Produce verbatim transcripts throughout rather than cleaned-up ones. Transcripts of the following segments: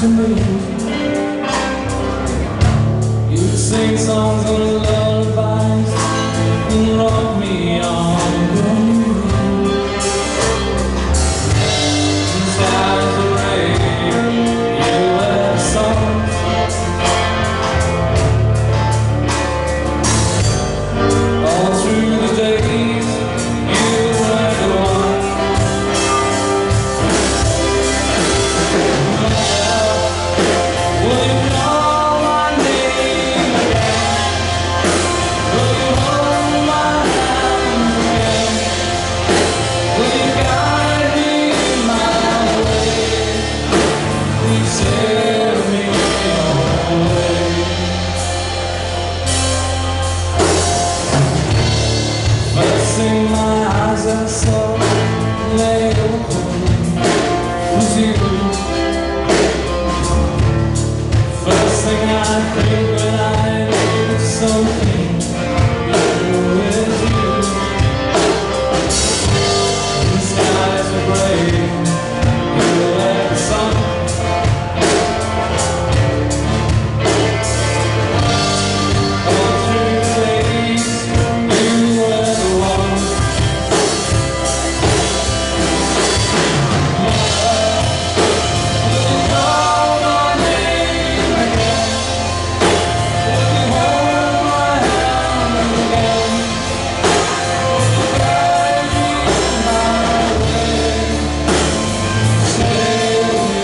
to me. You'd sing songs and lullabies and rock me on your knee. The skies are red, you wear songs. All through the days, you were the one. Will you call my name again? Will you hold my hand again? Will you guide me my way? Will you sail me away? First thing my eyes I saw lay open was you. First thing I think when I need something with you. The skies are gray, you let the sun. All through the days, you were the one. Will you call my name again? Will you hold my hand again? Will you guide me my way? Sail me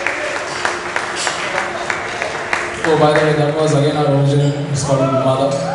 Oh, by the way, that was again our original. It's called Mother.